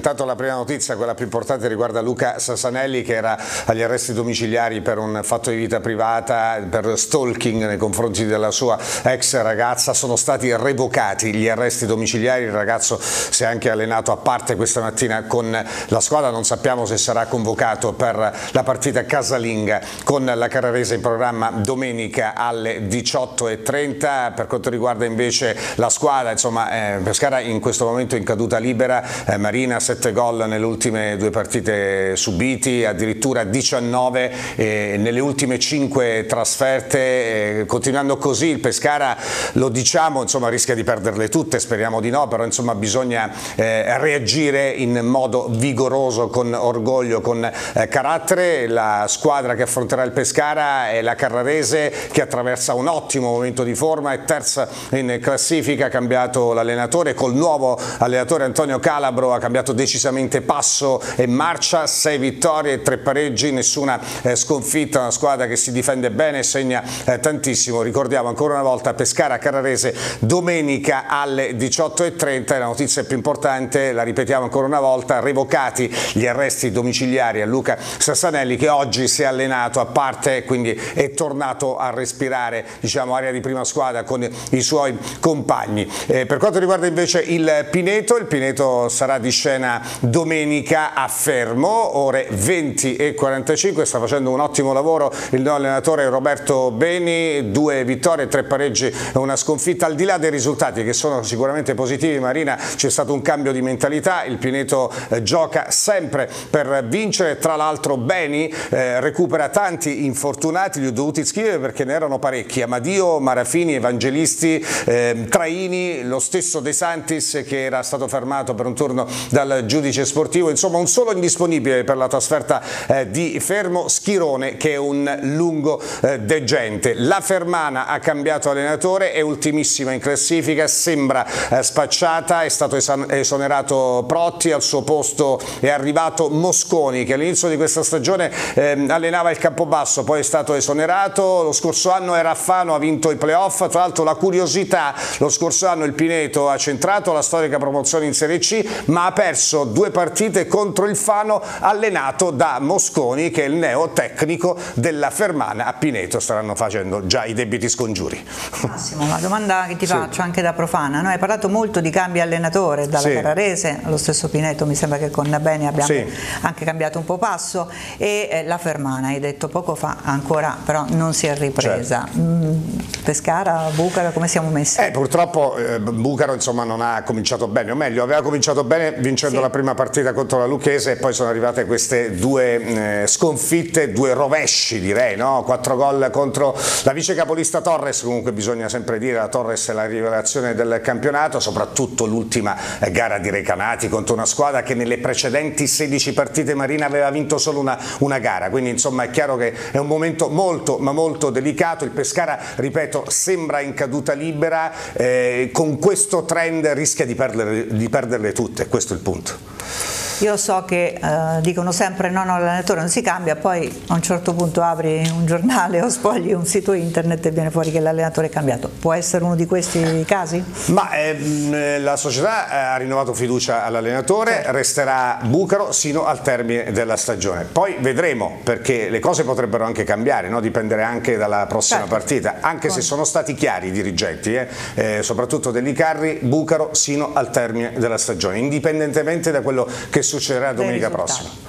Intanto la prima notizia, quella più importante, riguarda Luca Sasanelli, che era agli arresti domiciliari per un fatto di vita privata, per stalking nei confronti della sua ex ragazza. Sono stati revocati gli arresti domiciliari, il ragazzo si è anche allenato a parte questa mattina con la squadra, non sappiamo se sarà convocato per la partita casalinga con la Carrarese in programma domenica alle 18:30. Per quanto riguarda invece la squadra, insomma, Pescara in questo momento in caduta libera, Marina 7 gol nelle ultime 2 partite subiti, addirittura 19 nelle ultime 5 trasferte, continuando così il Pescara, lo diciamo, insomma, rischia di perderle tutte, speriamo di no, però insomma bisogna reagire in modo vigoroso, con orgoglio, con carattere. La squadra che affronterà il Pescara è la Carrarese, che attraversa un ottimo momento di forma, è terza in classifica, ha cambiato l'allenatore, col nuovo allenatore Antonio Calabro ha cambiato decisamente passo e marcia, 6 vittorie e 3 pareggi, nessuna sconfitta, una squadra che si difende bene e segna tantissimo. Ricordiamo ancora una volta Pescara Carrarese domenica alle 18:30. La notizia più importante, la ripetiamo ancora una volta: revocati gli arresti domiciliari a Luca Sasanelli, che oggi si è allenato a parte, quindi è tornato a respirare, diciamo, aria di prima squadra con i suoi compagni. Per quanto riguarda invece il Pineto sarà di scena domenica a Fermo, ore 20:45. Sta facendo un ottimo lavoro il nuovo allenatore Roberto Beni, 2 vittorie, 3 pareggi e una sconfitta. Al di là dei risultati, che sono sicuramente positivi, Marina, c'è stato un cambio di mentalità, il Pineto gioca sempre per vincere. Tra l'altro Beni recupera tanti infortunati, li ho dovuti scrivere perché ne erano parecchi: Amadio, Marafini, Evangelisti, Traini, lo stesso De Santis, che era stato fermato per un turno dal giudice sportivo. Insomma, un solo indisponibile per la trasferta di Fermo, Schirone, che è un lungo degente. La Fermana ha cambiato allenatore, è ultimissima in classifica, sembra spacciata, è stato esonerato Protti, al suo posto è arrivato Mosconi, che all'inizio di questa stagione allenava il Campobasso, poi è stato esonerato. Lo scorso anno era a Fano, ha vinto i playoff. Tra l'altro, la curiosità: lo scorso anno il Pineto ha centrato la storica promozione in Serie C, ma ha perso 2 partite contro il Fano, allenato da Mosconi, che è il neo tecnico della Fermana a Pineto. Staranno facendo già i debiti scongiuri. Massimo, una domanda che ti faccio anche da profana. Noi hai parlato molto di cambi allenatore, dalla Carrarese allo stesso Pineto, mi sembra che con Beni abbiamo anche cambiato un po' passo, e la Fermana, hai detto poco fa, ancora però non si è ripresa. Pescara, Bucaro, come siamo messi? Purtroppo Bucaro, insomma, non ha cominciato bene, o meglio aveva cominciato bene vincendo la prima partita contro la Lucchese, e poi sono arrivate queste 2 sconfitte, 2 rovesci, direi, no? 4 gol contro la vice capolista Torres. Comunque bisogna sempre dire, la Torres è la rivelazione del campionato, soprattutto l'ultima gara di Recanati contro una squadra che nelle precedenti 16 partite, Marina, aveva vinto solo una gara, quindi insomma è chiaro che è un momento molto ma molto delicato. Il Pescara, ripeto, sembra in caduta libera, con questo trend rischia di perderle tutte, questo è il punto. Io so che dicono sempre no, l'allenatore non si cambia, poi a un certo punto apri un giornale o sfogli un sito internet e viene fuori che l'allenatore è cambiato. Può essere uno di questi casi? Ma la società ha rinnovato fiducia all'allenatore, resterà Bucaro sino al termine della stagione. Poi vedremo, perché le cose potrebbero anche cambiare, no? Dipendere anche dalla prossima partita, anche se sono stati chiari i dirigenti, soprattutto dell'Icarri: Bucaro sino al termine della stagione, indipendentemente da quello che succederà domenica prossima.